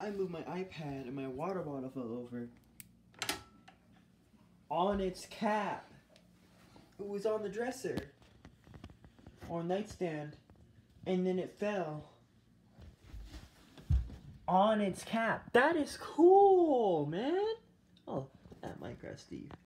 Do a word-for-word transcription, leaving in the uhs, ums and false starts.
I moved my iPad and my water bottle fell over. On its cap. It was on the dresser. Or nightstand. And then it fell. On its cap. That is cool, man. Oh, at Minecraft Steve.